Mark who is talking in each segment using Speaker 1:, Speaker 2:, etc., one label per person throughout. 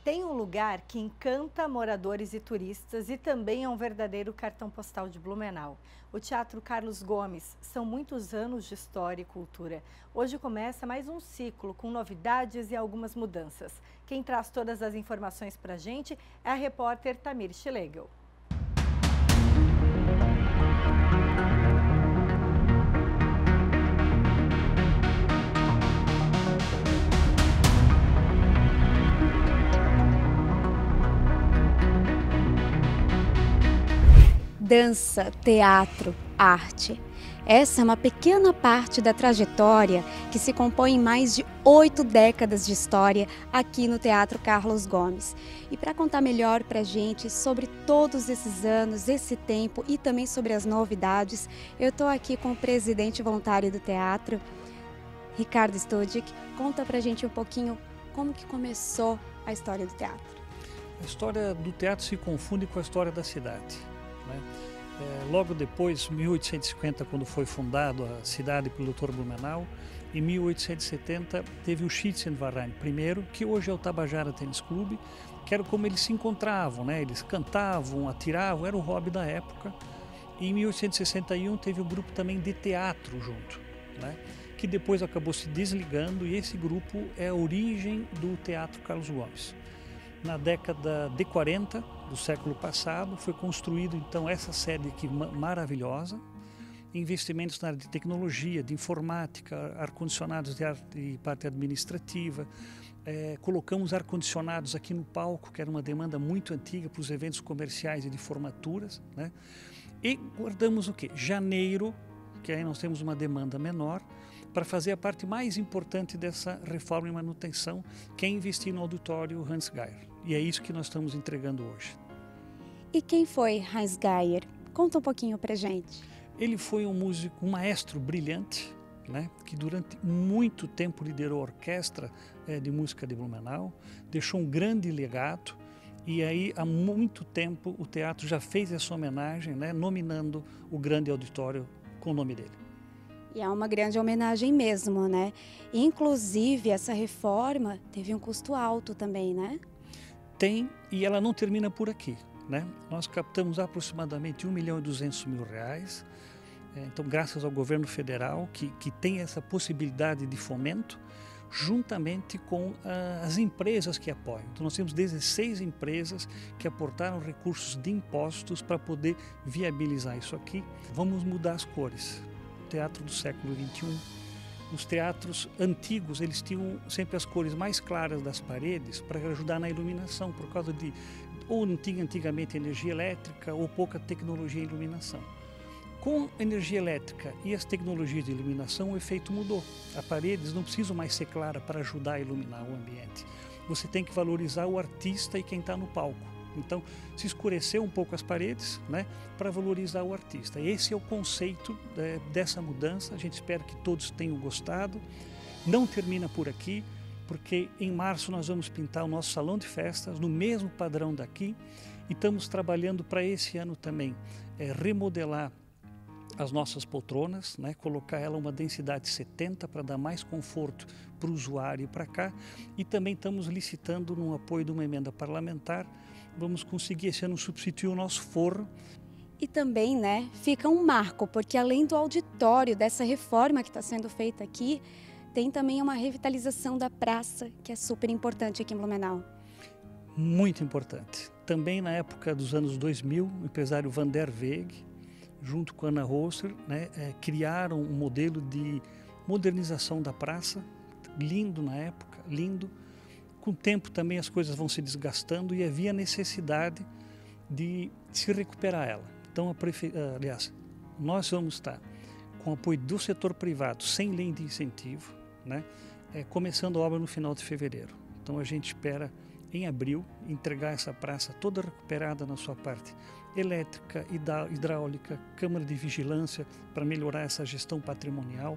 Speaker 1: Tem um lugar que encanta moradores e turistas e também é um verdadeiro cartão postal de Blumenau. O Teatro Carlos Gomes. São muitos anos de história e cultura. Hoje começa mais um ciclo com novidades e algumas mudanças. Quem traz todas as informações para a gente é a repórter Tamir Schlegel.
Speaker 2: Dança, teatro, arte. Essa é uma pequena parte da trajetória que se compõe em mais de 8 décadas de história aqui no Teatro Carlos Gomes. E para contar melhor para a gente sobre todos esses anos, esse tempo e também sobre as novidades, eu estou aqui com o presidente voluntário do teatro, Ricardo Studic. Conta para a gente um pouquinho como que começou a história do teatro.
Speaker 3: A história do teatro se confunde com a história da cidade. Logo depois, 1850, quando foi fundado a cidade pelo Dr. Blumenau, em 1870 teve o Schützenverein primeiro, que hoje é o Tabajara Tênis Clube, que era como eles se encontravam, né? Eles cantavam, atiravam, era o hobby da época. E em 1861 teve um grupo também de teatro junto, né? Que depois acabou se desligando, e esse grupo é a origem do Teatro Carlos Gomes. Na década de 40 do século passado, foi construído então essa sede aqui maravilhosa, investimentos na área de tecnologia, de informática, ar-condicionados de parte administrativa, colocamos ar-condicionados aqui no palco, que era uma demanda muito antiga para os eventos comerciais e de formaturas, né? E guardamos o quê? Janeiro, que aí nós temos uma demanda menor, para fazer a parte mais importante dessa reforma e manutenção, que é investir no auditório Hans Geier. E é isso que nós estamos entregando hoje.
Speaker 2: E quem foi Hans Geier? Conta um pouquinho pra gente.
Speaker 3: Ele foi um músico, um maestro brilhante, né, que durante muito tempo liderou a orquestra de música de Blumenau, deixou um grande legado, e aí há muito tempo o teatro já fez essa homenagem, né, nominando o grande auditório com o nome dele.
Speaker 2: E é uma grande homenagem mesmo, né? Inclusive, essa reforma teve um custo alto também, né?
Speaker 3: Tem, e ela não termina por aqui, né? Nós captamos aproximadamente R$1.200.000, então graças ao governo federal que tem essa possibilidade de fomento, juntamente com as empresas que apoiam. Então nós temos 16 empresas que aportaram recursos de impostos para poder viabilizar isso aqui. Vamos mudar as cores. Teatro do século XXI. Os teatros antigos, eles tinham sempre as cores mais claras das paredes para ajudar na iluminação, por causa de ou não tinha antigamente energia elétrica ou pouca tecnologia em iluminação. Com energia elétrica e as tecnologias de iluminação, o efeito mudou. As paredes não precisam mais ser claras para ajudar a iluminar o ambiente. Você tem que valorizar o artista e quem está no palco. Então, se escureceu um pouco as paredes, né, para valorizar o artista. Esse é o conceito dessa mudança. A gente espera que todos tenham gostado. Não termina por aqui, porque em março nós vamos pintar o nosso salão de festas no mesmo padrão daqui, e estamos trabalhando para esse ano também remodelar as nossas poltronas, né, colocar ela uma densidade 70 para dar mais conforto para o usuário e para cá, e também estamos licitando no apoio de uma emenda parlamentar. Vamos conseguir esse ano substituir o nosso forro.
Speaker 2: E também, né, fica um marco, porque além do auditório, dessa reforma que está sendo feita aqui, tem também uma revitalização da praça, que é super importante aqui em Blumenau.
Speaker 3: Muito importante. Também na época dos anos 2000, o empresário Van der Weg, junto com a Ana Rosser, né, criaram um modelo de modernização da praça, lindo na época, lindo. Com o tempo também as coisas vão se desgastando e havia necessidade de se recuperar ela. Então, aliás, nós vamos estar com o apoio do setor privado, sem lei de incentivo, né, começando a obra no final de fevereiro. Então a gente espera, em abril, entregar essa praça toda recuperada na sua parte elétrica, hidráulica, câmara de vigilância para melhorar essa gestão patrimonial,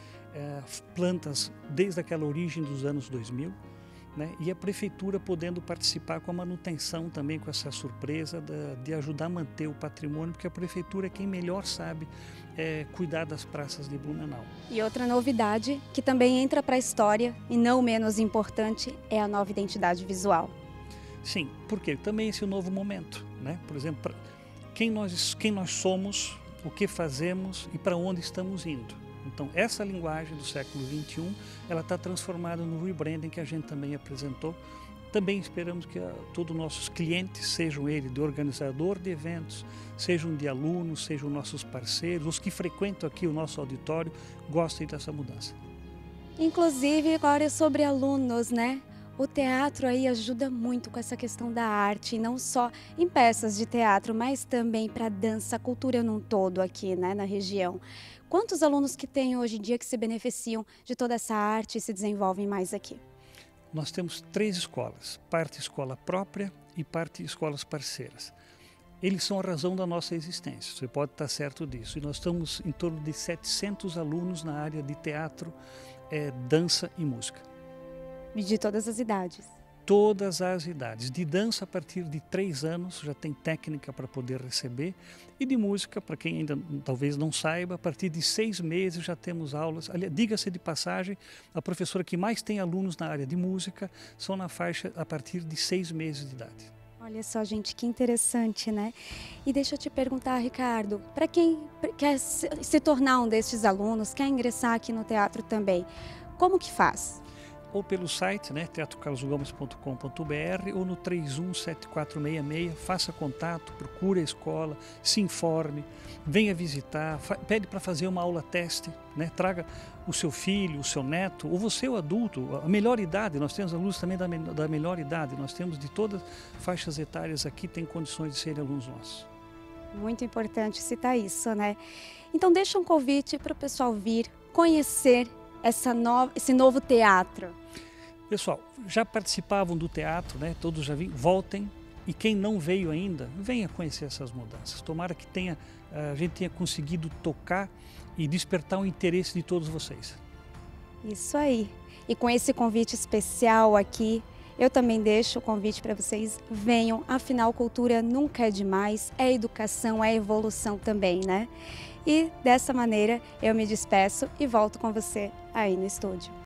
Speaker 3: plantas desde aquela origem dos anos 2000, né? E a prefeitura podendo participar com a manutenção também, com essa surpresa de ajudar a manter o patrimônio, porque a prefeitura é quem melhor sabe cuidar das praças de Blumenau.
Speaker 2: E outra novidade que também entra para a história e não menos importante é a nova identidade visual.
Speaker 3: Sim, porque também esse é o novo momento, né? Por exemplo, quem nós somos, o que fazemos e para onde estamos indo. Então, essa linguagem do século XXI, ela está transformada no rebranding que a gente também apresentou. Também esperamos que todos os nossos clientes, sejam eles de organizador de eventos, sejam de alunos, sejam nossos parceiros, os que frequentam aqui o nosso auditório, gostem dessa mudança.
Speaker 2: Inclusive, agora sobre alunos, né? O teatro aí ajuda muito com essa questão da arte, não só em peças de teatro, mas também para a dança, a cultura num todo aqui, né, na região. Quantos alunos que tem hoje em dia que se beneficiam de toda essa arte e se desenvolvem mais aqui?
Speaker 3: Nós temos 3 escolas, parte escola própria e parte escolas parceiras. Eles são a razão da nossa existência, você pode estar certo disso. E nós estamos em torno de 700 alunos na área de teatro, dança e música.
Speaker 2: E de todas as idades?
Speaker 3: Todas as idades. De dança a partir de 3 anos já tem técnica para poder receber. E de música, para quem ainda talvez não saiba, a partir de 6 meses já temos aulas. Diga-se de passagem, a professora que mais tem alunos na área de música são na faixa a partir de 6 meses de idade.
Speaker 2: Olha só, gente, que interessante, né? E deixa eu te perguntar, Ricardo, para quem quer se tornar um destes alunos, quer ingressar aqui no teatro também, como que faz?
Speaker 3: Ou pelo site, né, teatrocarlosgomes.com.br, ou no 317466, faça contato, procure a escola, se informe, venha visitar, pede para fazer uma aula teste, né, traga o seu filho, o seu neto, ou você o adulto, a melhor idade, nós temos alunos também da melhor idade, nós temos de todas as faixas etárias aqui, tem condições de serem alunos nossos.
Speaker 2: Muito importante citar isso, né? Então deixa um convite para o pessoal vir, conhecer esse novo teatro.
Speaker 3: Pessoal, já participavam do teatro, né? Todos já vêm, voltem, e quem não veio ainda, venha conhecer essas mudanças. Tomara que a gente tenha conseguido tocar e despertar o interesse de todos vocês.
Speaker 2: Isso aí. E com esse convite especial aqui, eu também deixo o convite para vocês venham, afinal cultura nunca é demais, é educação, é evolução também, né? E dessa maneira eu me despeço e volto com você aí no estúdio.